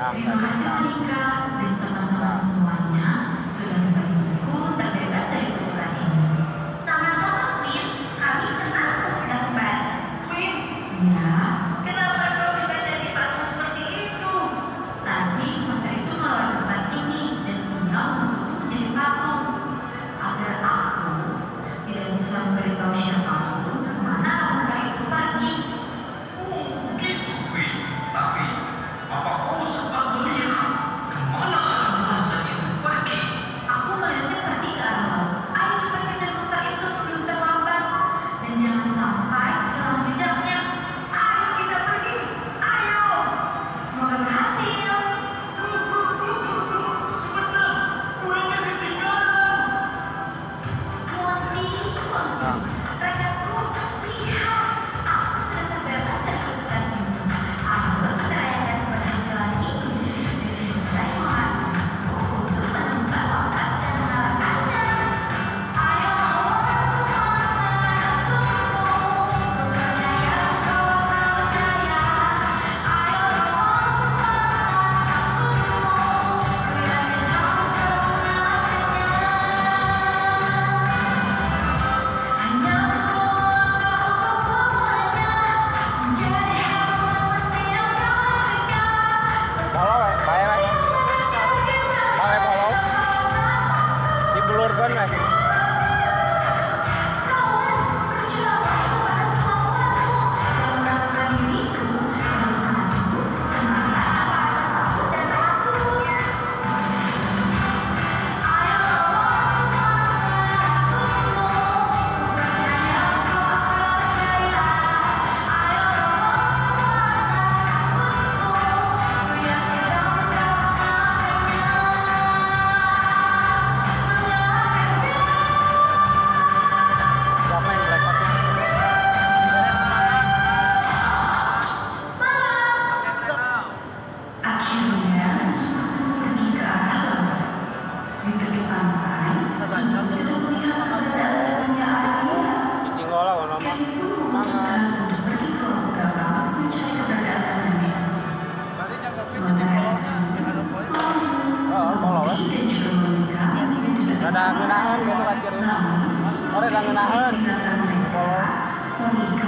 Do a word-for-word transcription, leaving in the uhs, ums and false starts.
Terima kasih Monica dan teman-teman semuanya sudah membantuku terbebas dari kotoran ini. Sama-sama, Queen. Kami senang kau sudah kembali. Queen? Ya. Kenapa kau bisa jadi patung seperti itu? Tadi masa itu malah tempat ini dan punya untukku menjadi patung. Agar aku tidak bisa memberitahu siapapun kemana masa itu pergi. Oh, begitu, Queen. Tapi, apa kau sempat melihat kemana masa itu pergi? Aku melihatnya pergi ke arah laut. Ayo cepat kejar monster itu sebelum terlambat. Dan jangan sampai hilang jejaknya. Ayo kita pergi! Ayo! Semoga berhasil. Sebentar, kuenya ketinggalan. Monty, Monty, rajaku, lihat. Aku sudah terbebas dari kutukan itu. Aku akan merayakan keberhasilan ini. Dan semangatku untuk menemukan monster dan mengalahkannya. Ayo semua satuku, percaya kau akan jaya. Ayo semua satuku, ku yakin kau semangatnya. Hanya kau pokoknya menjadi hal seperti yang kau berikan. Polo wes, bae wes. Bae polo. Dibulurkeun wes. Siapa yang melekotnya? Akhirnya pergi ke arah laut. Di tepi pantai, semua jeruk melihat keberadaannya Aria. Di Cinggola ono mah. Kelly pun memutuskan untuk pergi ke laut dalam mencari keberadaan Aria. Sementara itu, Oh, polo wes. Monty dan juga Monica ingin juga Rada ngeunaheun gitu kacirin. namun Ore da ngeunaheun. meninggalkan mereka, Polo. Monica